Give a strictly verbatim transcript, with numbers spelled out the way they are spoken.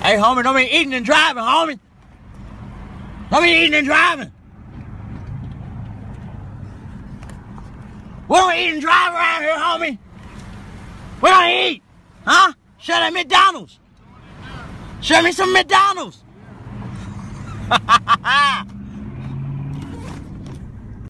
Hey, homie, don't be eating and driving, homie. Don't be eating and driving. We don't eat and drive around here, homie. We don't eat. Huh? Shut at McDonald's. Show me some McDonald's.